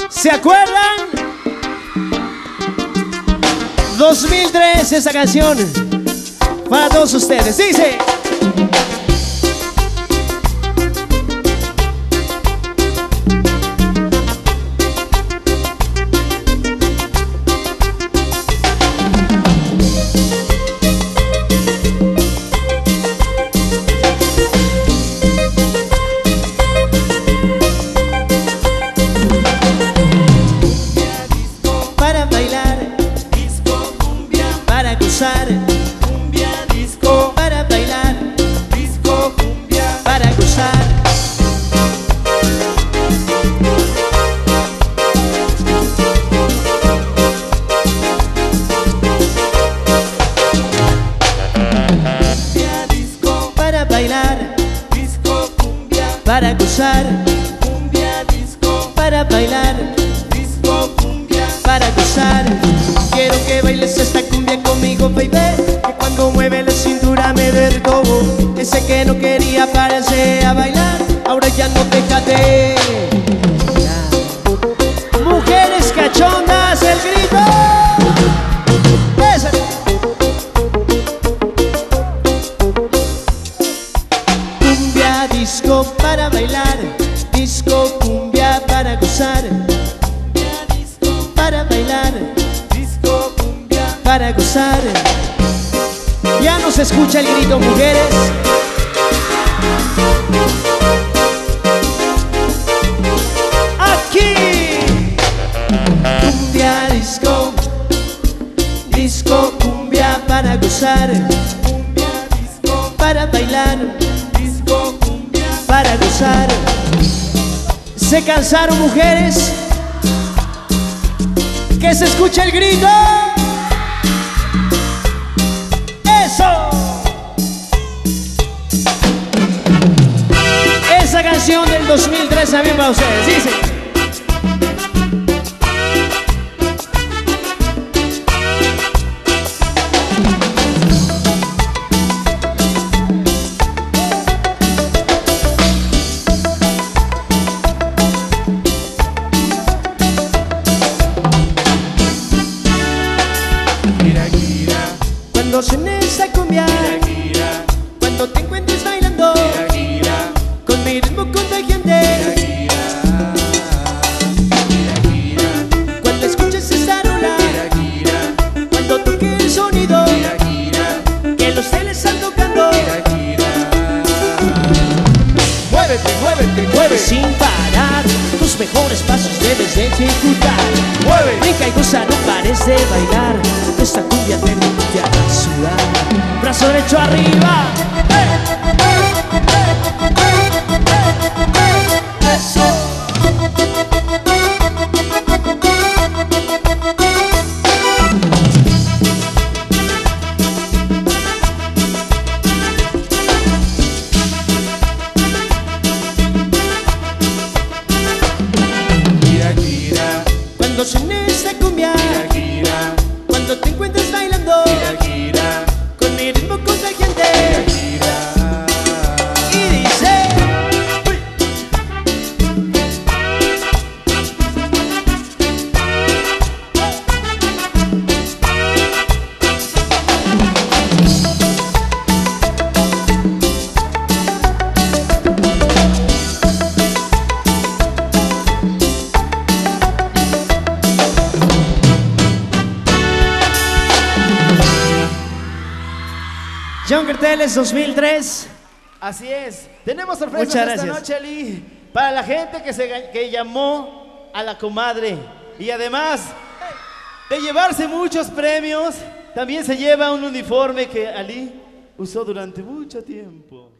¿Se acuerdan? 2003, esa canción para todos ustedes. Dice: cumbia disco, para bailar, disco cumbia, para gozar. cumbia disco, Para bailar, disco cumbia, para gozar. cumbia disco, Para bailar, disco cumbia, para gozar. Quiero que bailes esta cumbia conmigo, baby. Que cuando mueve la cintura me derrito. Ese que no quería pararse a bailar, ahora ya no deja de. Mujeres cachondas, el grito. Esa. Cumbia disco para bailar, disco cumbia para gozar. Para bailar, disco cumbia, para gozar. Ya no se escucha el grito, mujeres. Aquí. Cumbia disco, disco cumbia para gozar. cumbia disco, Para bailar, disco cumbia, para gozar. ¿Se cansaron, mujeres? Que se escuche el grito. ¡Eso! Esa canción del 2003 también para ustedes. Dice: gira gira, cuando suene esa cumbia, gira gira, cuando te encuentres bailando gira gira, con mi ritmo contagiante, gira gira, cuando escuches esta rola, gira gira, cuando toque el sonido gira gira, que los teles están tocando, gira gira. Muévete, muévete, mueve, sin parar, tus mejores pasos debes de ejecutar. mueve, Brinca y goza, no pares de bailar. Esta cumbia te limpia la sudar. Brazo derecho arriba. Eso. gira gira, Cuando suene esta cumbia, gira gira, cuando te encuentres bailando gira gira, con mi ritmo contagiante, gira. y dice: John Carteles 2003. Así es. Tenemos sorpresas Muchas esta gracias. noche, Ali, para la gente que llamó a la comadre. Y además de llevarse muchos premios, también se lleva un uniforme que Ali usó durante mucho tiempo.